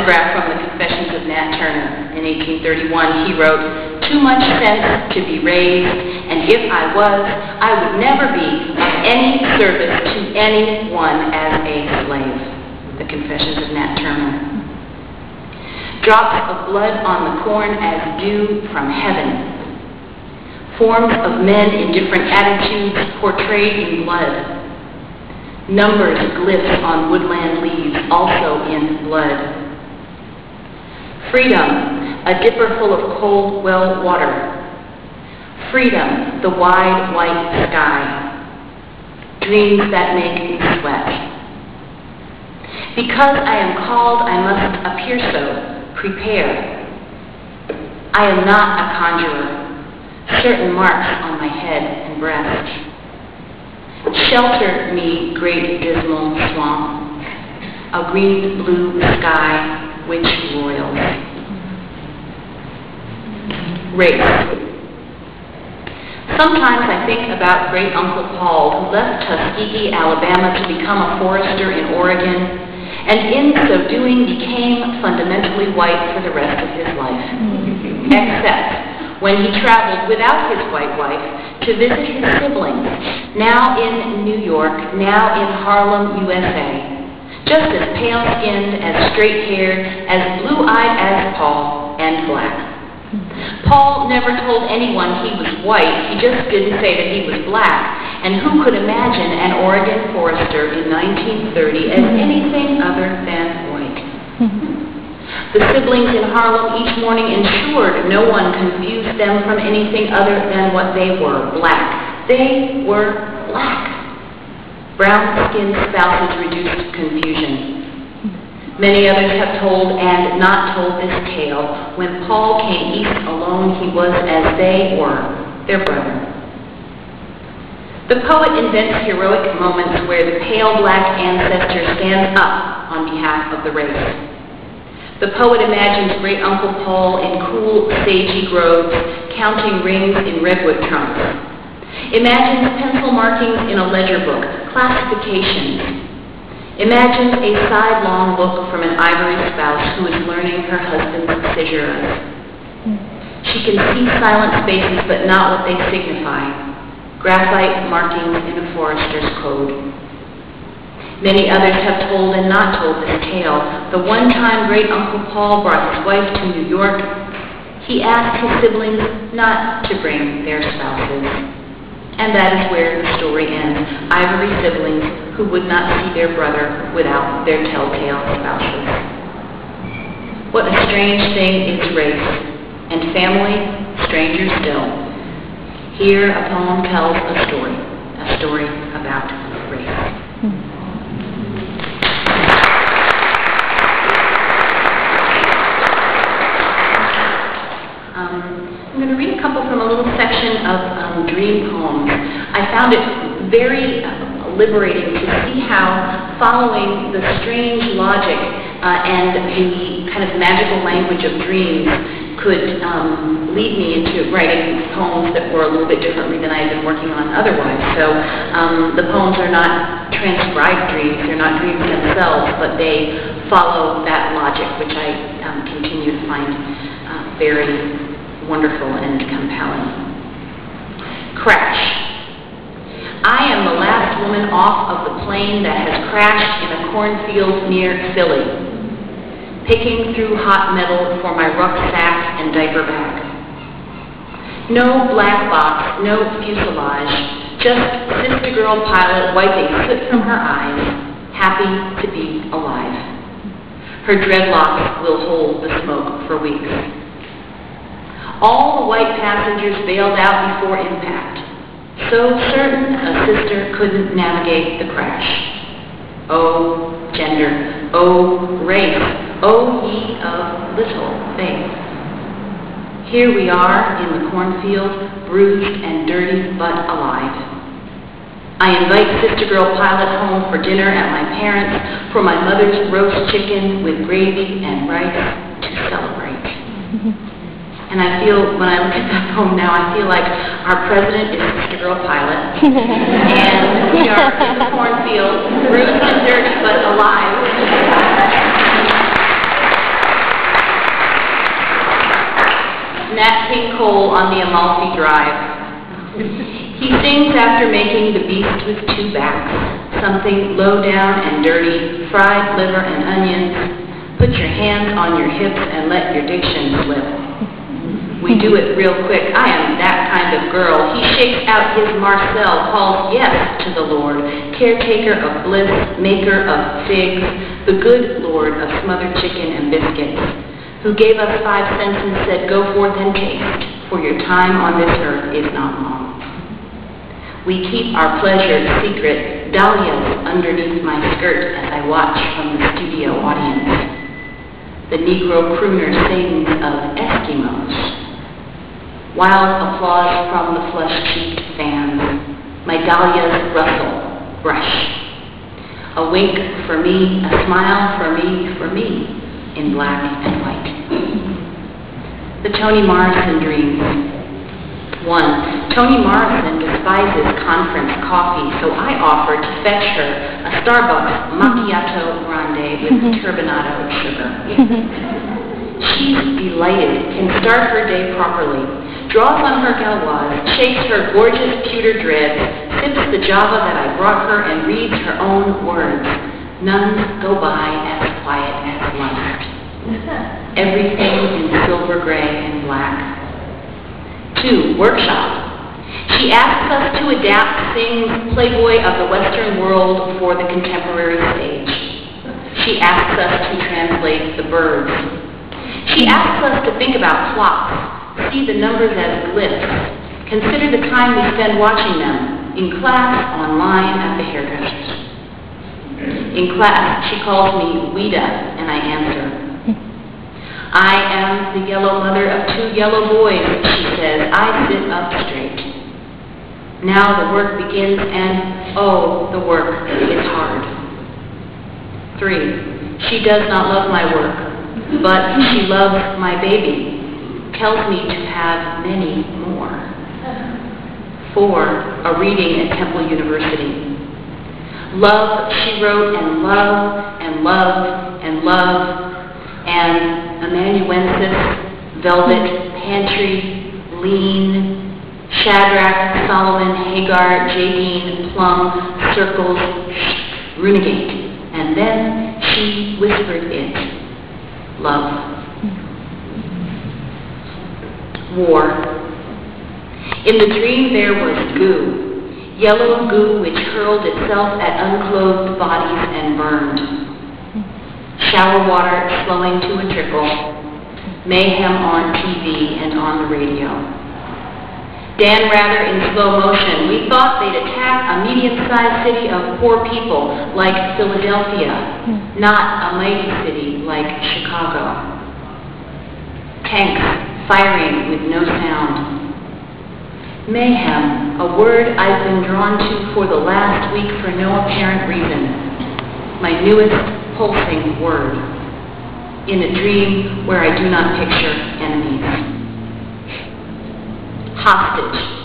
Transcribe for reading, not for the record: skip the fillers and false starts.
paragraph from the Confessions of Nat Turner. In 1831, he wrote, "Too much sense to be raised, and if I was, I would never be of any service to anyone as a slave." The Confessions of Nat Turner. Drops of blood on the corn as dew from heaven. Forms of men in different attitudes portrayed in blood. Numbers glyphs on woodland leaves, also in blood. Freedom, a dipper full of cold well water. Freedom, the wide white sky. Dreams that make me sweat. Because I am called, I must appear so, prepare. I am not a conjurer. Certain marks on my head and breast. Shelter me, great dismal swamp, a green blue sky, which royals. Race. Sometimes I think about Great Uncle Paul, who left Tuskegee, Alabama to become a forester in Oregon, and in so doing became fundamentally white for the rest of his life. Except when he traveled without his white wife to visit his siblings, now in New York, now in Harlem, USA, just as pale-skinned, as straight-haired, as blue-eyed as Paul, and black. Paul never told anyone he was white, he just didn't say that he was black, and who could imagine an Oregon forester in 1930 as anything other than white? The siblings in Harlem each morning ensured no one confused them from anything other than what they were, black. They were black. Brown-skinned spouses reduced confusion. Many others have told and not told this tale. When Paul came east alone, he was as they were, their brother. The poet invents heroic moments where the pale black ancestor stands up on behalf of the race. The poet imagines Great Uncle Paul in cool, sagey groves, counting rings in redwood trunks. Imagines pencil markings in a ledger book, classifications. Imagines a sidelong look from an ivory spouse who is learning her husband's scissors. She can see silent spaces, but not what they signify. Graphite markings in a forester's code. Many others have told and not told this tale. The one time Great Uncle Paul brought his wife to New York, he asked his siblings not to bring their spouses. And that is where the story ends. Ivory siblings who would not see their brother without their telltale spouses. What a strange thing is race, and family, stranger still. Here a poem tells a story about race. I'm going to read a couple from a little section of dream poems. I found it very liberating to see how following the strange logic and the kind of magical language of dreams could lead me into writing poems that were a little bit differently than I had been working on otherwise. So the poems are not transcribed dreams, they're not dreams themselves, but they follow that logic, which I continue to find very wonderful and compelling. Crash. I am the last woman off of the plane that has crashed in a cornfield near Philly, picking through hot metal for my rucksack and diaper bag. No black box, no fuselage, just sister girl pilot wiping soot from her eyes, happy to be alive. Her dreadlocks will hold the smoke for weeks. All the white passengers bailed out before impact, so certain a sister couldn't navigate the crash. Oh, gender, oh, race, oh, ye of little faith. Here we are in the cornfield, bruised and dirty but alive. I invite Sister Girl Pilot home for dinner at my parents' for my mother's roast chicken with gravy and rice to celebrate. And I feel, when I look at that poem now, I feel like our president is Sister Girl Pilot. And we are in the cornfield, bruised and dirty but alive. Nat King Cole on the Amalfi Drive. He sings after making the beast with two backs, something low down and dirty, fried liver and onions. Put your hands on your hips and let your diction slip. We do it real quick. I am that kind of girl. He shakes out his Marcel, calls yes to the Lord, caretaker of bliss, maker of figs, the good Lord of smothered chicken and biscuits, who gave us 5 cents and said, go forth and taste, for your time on this earth is not long. We keep our pleasure secret, dahlias underneath my skirt as I watch from the studio audience. The Negro crooner sings of Eskimos. Wild applause from the flush-cheeked fans. My dahlias rustle, brush. A wink for me, a smile for me, in black and white. The Toni Morrison dreams. 1. Toni Morrison despises conference coffee, so I offer to fetch her a Starbucks macchiato grande with turbinado sugar. She's delighted, can start her day properly, draws on her galois, shakes her gorgeous pewter dreads, sips the java that I brought her, and reads her own words. None go by as quiet as lust. Everything in silver gray and black. 2. Workshop. She asks us to adapt Synge's Playboy of the Western world for the contemporary stage. She asks us to translate the birds. She asks us to think about clocks, see the numbers as glyphs, consider the time we spend watching them, in class, online, at the hairdresser's. In class, she calls me Ouida, and I answer. I am the yellow mother of 2 yellow boys, she says. I sit up straight. Now the work begins, and oh, the work is hard. 3. She does not love my work, but she loves my baby, tells me to have many more. 4. A reading at Temple University. Love, she wrote, and love, and love, and love, and amanuensis, velvet, pantry, lean, Shadrach, Solomon, Hagar, Jadine, plum, circles, runegate. And then she whispered it. Love. War. In the dream there was goo, yellow goo which hurled itself at unclothed bodies and burned. Shower water slowing to a trickle, mayhem on TV and on the radio. Dan Rather in slow motion. We thought they'd attack a medium-sized city of poor people like Philadelphia, not a mighty city like Chicago. Tanks firing with no sound. Mayhem, a word I've been drawn to for the last week for no apparent reason. My newest pulsing word, in a dream where I do not picture enemies. Hostage.